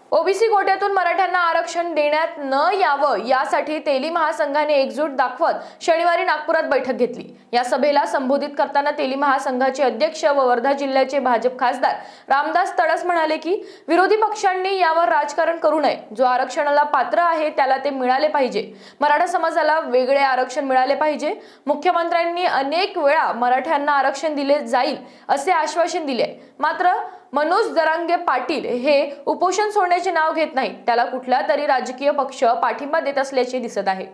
OBC कोट्यातून मराठ्यांना आरक्षण देण्यात न यावं यासाठी तेली महासंघाने एकजूट दाखवत शनिवारी नागपुरात बैठक घेतली। या सभेला संबोधित करताना तेली महासंघाचे अध्यक्ष व वर्धा जिल्ह्याचे भाजप खासदार रामदास तडस म्हणाले की विरोधी पक्षांनी यावर राजकारण करू नये। जो आरक्षणाला पात्र आहे त्याला ते मिळाले पाहिजे। मराठा समाजाला वेगळे आरक्षण मिळाले पाहिजे। मुख्यमंत्र्यांनी अनेक वेळा मराठ्यांना आरक्षण दिले जाईल असे आश्वासन दिले, मात्र मनोज जरांगे पाटील हे उपोषण सोडण्याचे नाव घेत नाहीत। त्याला कुठला तरी राजकीय पक्ष पाठिंबा देत असल्याचे दिसत आहे।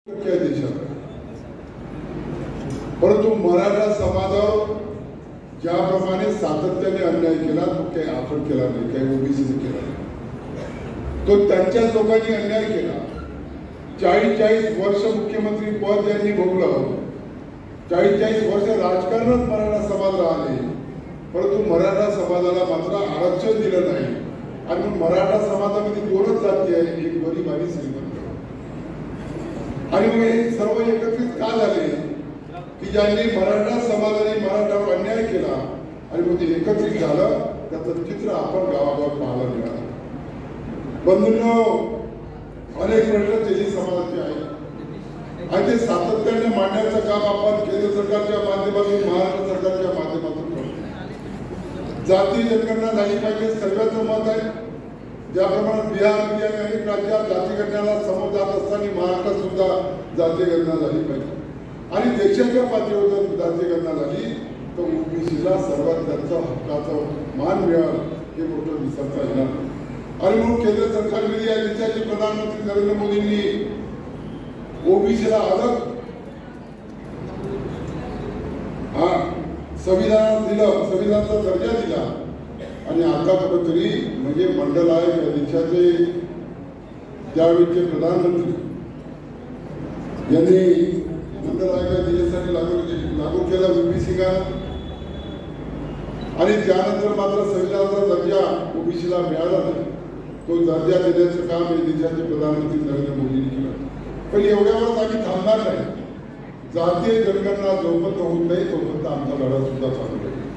परंतु मराठा समाजावर ज्याप्रमाणे सातत्याने अन्याय केला तो काही आपण केला नाही, काही ओबीसीने केला नाही, तो त्यांच्याच लोकांनी अन्याय केला। 40 वर्ष मुख्यमंत्री पद यांनी भोगलं, 40 वर्ष राजकारणात मराठा समाज राहिले, परंतु मराठा समाजाला मात्र आरक्षण दिलं नाही। आणि मराठा समाजामध्ये दोनच जाती आहेत, एक गरीब आणि श्रीमंत। आणि मग हे सर्व एकत्रित का झाले की ज्यांनी मराठा समाजाने मराठावर अन्याय केला आणि मग ते एकत्रित झालं, त्याचं चित्र आपण गावागावात पाहायला मिळालं। बंधूंनो, अनेक प्रश्न तेली समाजाचे आहेत आणि ते सातत्याने मांडण्याचं काम आपण केंद्र सरकारच्या माध्यमातून, महाराष्ट्र सरकारच्या माध्यमातून करतो। जाती जनगणना झाली पाहिजे, सर्वांचं मत आहे। ज्याप्रमाणे बिहारमध्ये आणि अनेक राज्यात जातीगणनेला समोर जात असताना महाराष्ट्रात सुद्धा जातीगणना झाली पाहिजे आणि देशाच्या पातळीवर जर जातीगणना झाली तर ओबीसीला सर्वात जास्त हक्काचा मान मिळाला हे गोष्ट विसरता येणार। आणि म्हणून केंद्र सरकारमध्ये या देशाचे प्रधानमंत्री नरेंद्र मोदींनी ओबीसीला अलग संविधान दिलं, संविधानाचा दर्जा दिला आणि आता कुठेतरी म्हणजे मंडल आयोग या देशाचे त्यावेळेचे प्रधानमंत्री यांनी मंडल आयोग देशासाठी लागू केला ओबीसी का, आणि त्यानंतर मात्र संविधानाचा दर्जा ओबीसीला मिळाला नाही। तो दर्जा देण्याचं काम हे देशाचे प्रधानमंत्री नरेंद्र मोदींनी केलं। पण एवढ्यावरच आम्ही थांबणार नाही। जातीय जनगणना जोपर्यंत होत नाही तोपर्यंत आमचा लढा सुद्धा चालू आहे।